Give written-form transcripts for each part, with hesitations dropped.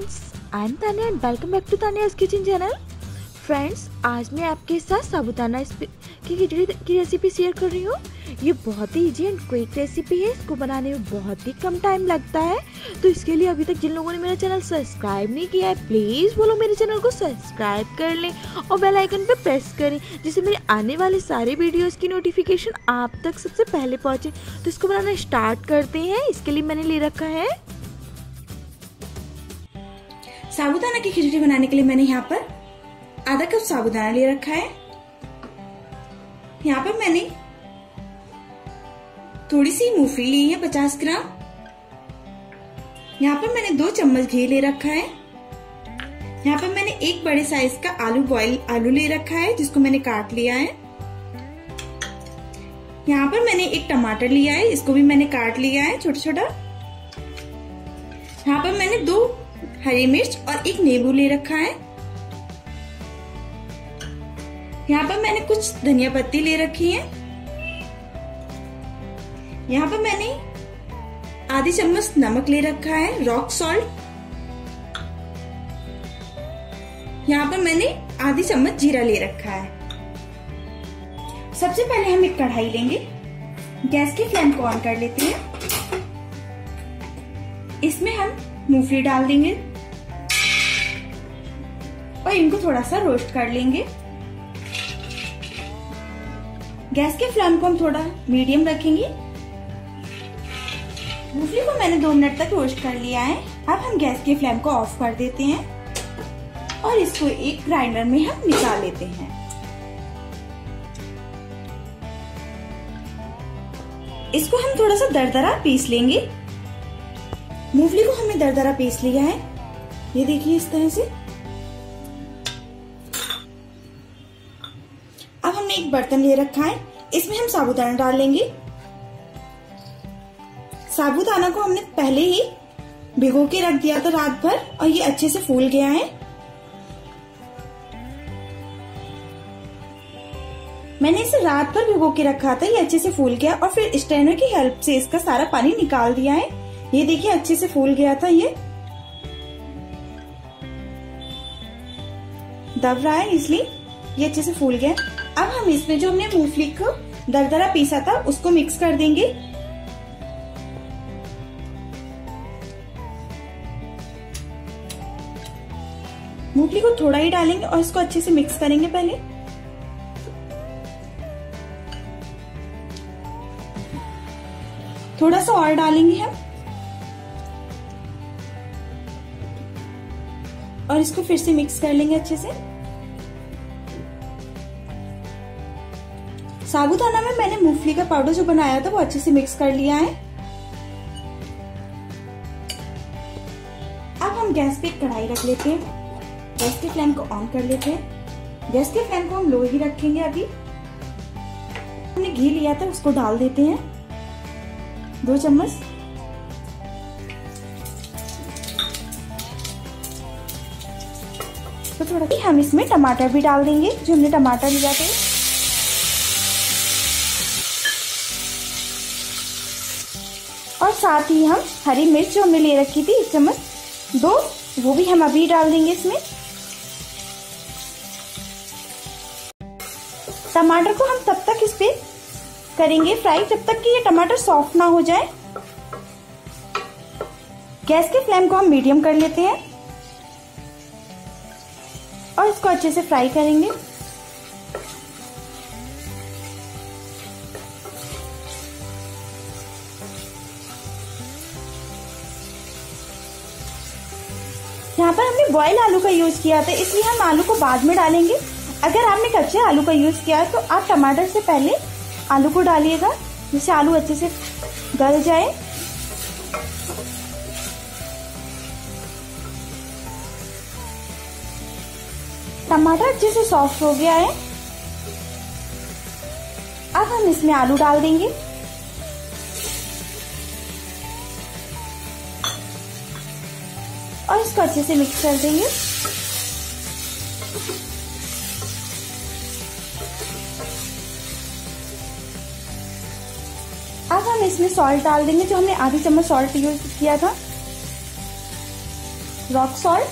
Friends, I am Tania and welcome back to Tania's kitchen channel. Friends, आज मैं आपके साथ साबूदाना की खिचड़ी की रेसिपी शेयर कर रही हूँ। ये बहुत ही इजी एंड क्विक रेसिपी है। इसको बनाने में बहुत ही कम टाइम लगता है। तो इसके लिए अभी तक जिन लोगों ने मेरा चैनल सब्सक्राइब नहीं किया है, प्लीज़ वो लोग मेरे चैनल को सब्सक्राइब कर लें और बेल आइकन पे प्रेस करें, जिससे मेरे आने वाले सारे वीडियोस की नोटिफिकेशन आप तक सबसे पहले पहुँचे। तो इसको बनाना स्टार्ट करते हैं। इसके लिए मैंने ले रखा है साबूदाना की खिचड़ी बनाने के लिए मैंने यहाँ पर आधा कप साबूदाना ले रखा है। यहाँ पर मैंने थोड़ी सी मूंगफली ली है 50 ग्राम। यहाँ पर मैंने 2 चम्मच घी ले रखा है। यहाँ पर मैंने एक बड़े साइज का बॉयल आलू ले रखा है, जिसको मैंने काट लिया है। यहाँ पर मैंने एक टमाटर लिया है, इसको भी मैंने काट लिया है छोटा छोटा। यहाँ पर मैंने 2 हरी मिर्च और एक नींबू ले रखा है। यहाँ पर मैंने कुछ धनिया पत्ती ले रखी है। यहाँ पर मैंने आधी चम्मच नमक ले रखा है, रॉक सॉल्ट। यहाँ पर मैंने आधी चम्मच जीरा ले रखा है। सबसे पहले हम एक कढ़ाई लेंगे, गैस की फ्लेम को ऑन कर लेते हैं। इसमें हम मूंगफली डाल देंगे और इनको थोड़ा सा रोस्ट कर लेंगे। गैस के फ्लेम को हम थोड़ा मीडियम रखेंगे। मूंगफली को मैंने 2 मिनट तक रोस्ट कर लिया है। अब हम गैस के फ्लेम को ऑफ कर देते हैं और इसको एक ग्राइंडर में हम निकाल लेते हैं। इसको हम थोड़ा सा दरदरा पीस लेंगे। मूंगफली को हमने दरदरा पीस लिया है, ये देखिए इस तरह से। अब हमने एक बर्तन ले रखा है, इसमें हम साबूदाना डाल लेंगे। साबूदाना को हमने पहले ही भिगो के रख दिया था रात भर और ये अच्छे से फूल गया है। मैंने इसे रात भर भिगो के रखा था, ये अच्छे से फूल गया और फिर स्ट्रेनर की हेल्प से इसका सारा पानी निकाल दिया है। ये देखिए अच्छे से फूल गया था, ये दब रहा है इसलिए ये अच्छे से फूल गया। अब हम इसमें जो हमने मूंगफली को दरदरा पीसा था उसको मिक्स कर देंगे। मूंगफली को थोड़ा ही डालेंगे और इसको अच्छे से मिक्स करेंगे। पहले थोड़ा सा और डालेंगे हम और इसको फिर से मिक्स कर लेंगे अच्छे से। साबूदाना में मैंने मूंगफली का पाउडर जो बनाया था वो अच्छे से मिक्स कर लिया है। अब हम गैस पे कढ़ाई रख लेते हैं, गैस की फ्लेम को ऑन कर लेते हैं। गैस की फ्लेम को हम लो ही रखेंगे। अभी हमने घी लिया था उसको डाल देते हैं, 2 चम्मच। तो थोड़ा ही हम इसमें टमाटर भी डाल देंगे, जो हमने टमाटर लिया था। और साथ ही हम हरी मिर्च जो हमने ले रखी थी 1 चम्मच 2, वो भी हम अभी डाल देंगे इसमें। टमाटर को हम तब तक इस पे करेंगे फ्राई जब तक कि ये टमाटर सॉफ्ट ना हो जाए। गैस के फ्लेम को हम मीडियम कर लेते हैं और इसको अच्छे से फ्राई करेंगे। यहाँ पर हमने बॉयल आलू का यूज किया था, इसलिए हम आलू को बाद में डालेंगे। अगर आपने कच्चे आलू का यूज किया है तो आप टमाटर से पहले आलू को डालिएगा, जिससे आलू अच्छे से गल जाए। टमाटर अच्छे से सॉफ्ट हो गया है। अब हम इसमें आलू डाल देंगे और इसको अच्छे से मिक्स कर देंगे। अब हम इसमें सॉल्ट डाल देंगे, जो हमने आधी चम्मच सॉल्ट यूज किया था। रॉक सॉल्ट,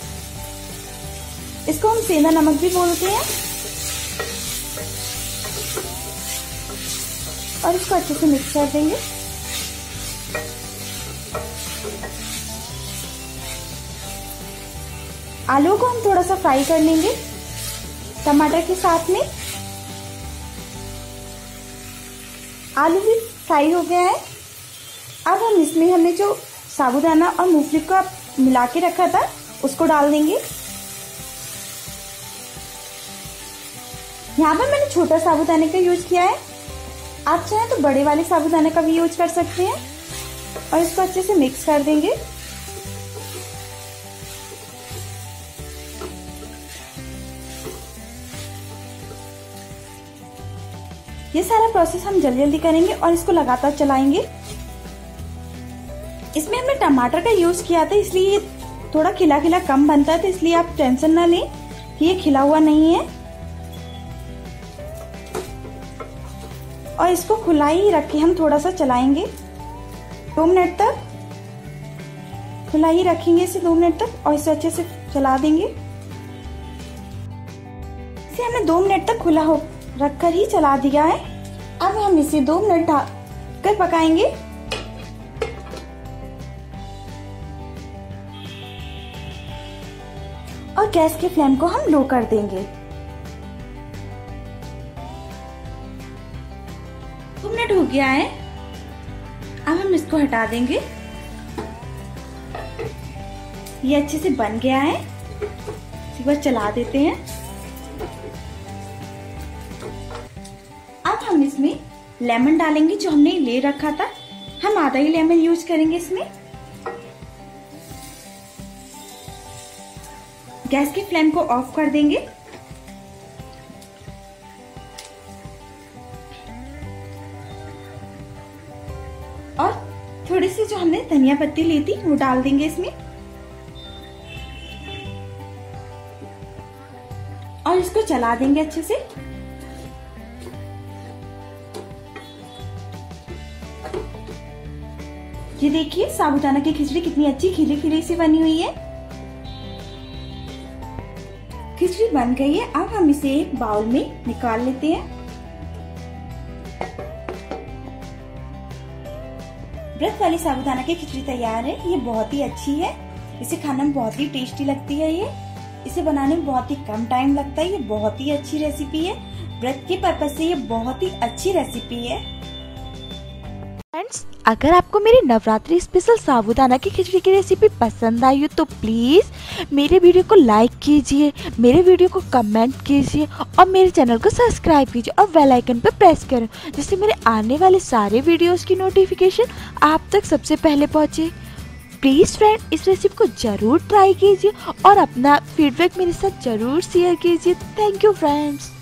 इसको हम सेंधा नमक भी बोलते हैं, और इसको अच्छे से मिक्स कर देंगे। आलू को हम थोड़ा सा फ्राई कर लेंगे टमाटर के साथ में। आलू भी फ्राई हो गया है। अब हम इसमें हमने जो साबूदाना और मूंगफली को मिला के रखा था उसको डाल देंगे। यहाँ पर मैंने छोटा साबूदाने का यूज किया है, आप चाहें तो बड़े वाले साबूदाने का भी यूज कर सकते हैं। और इसको अच्छे से मिक्स कर देंगे। ये सारा प्रोसेस हम जल्दी जल्दी करेंगे और इसको लगातार चलाएंगे। इसमें हमने टमाटर का यूज किया था, इसलिए थोड़ा खिला खिला कम बनता है, तो इसलिए आप टेंशन ना लें कि ये खिला हुआ नहीं है। और इसको खुला ही रख के हम थोड़ा सा चलाएंगे 2 मिनट तक। खुला ही रखेंगे इसे 2 मिनट तक और इसे अच्छे से चला देंगे। इसे हमने 2 मिनट तक खुला हो रखकर ही चला दिया है। अब हम इसे 2 मिनट ढककर पकाएंगे। और गैस के फ्लेम को हम लो कर देंगे। 2 मिनट हो गया है। अब हम इसको हटा देंगे। ये अच्छे से बन गया है। एक बार चला देते हैं। अब हम इसमें लेमन डालेंगे जो हमने ले रखा था। हम आधा ही लेमन यूज करेंगे इसमें। गैस की फ्लेम को ऑफ कर देंगे। और थोड़ी सी जो हमने धनिया पत्ती ली थी वो डाल देंगे इसमें। और इसको चला देंगे अच्छे से। ये देखिए साबूदाना की खिचड़ी कितनी अच्छी खिली खिली सी बनी हुई है। खिचड़ी बन गई है। अब हम इसे एक बाउल में निकाल लेते हैं। व्रत वाली साबूदाना की खिचड़ी तैयार है। ये बहुत ही अच्छी है। इसे खाने में बहुत ही टेस्टी लगती है। इसे बनाने में बहुत ही कम टाइम लगता है। ये बहुत ही अच्छी रेसिपी है। व्रत के पर्पज से ये बहुत ही अच्छी रेसिपी है। फ्रेंड्स, अगर आपको मेरी नवरात्रि स्पेशल साबूदाना की खिचड़ी की रेसिपी पसंद आई हो तो प्लीज़ मेरे वीडियो को लाइक कीजिए, मेरे वीडियो को कमेंट कीजिए और मेरे चैनल को सब्सक्राइब कीजिए और बेल आइकन पर प्रेस करें, जिससे मेरे आने वाले सारे वीडियोस की नोटिफिकेशन आप तक सबसे पहले पहुंचे। प्लीज़ फ्रेंड, इस रेसिपी को ज़रूर ट्राई कीजिए और अपना फीडबैक मेरे साथ ज़रूर शेयर कीजिए। Thank you friends.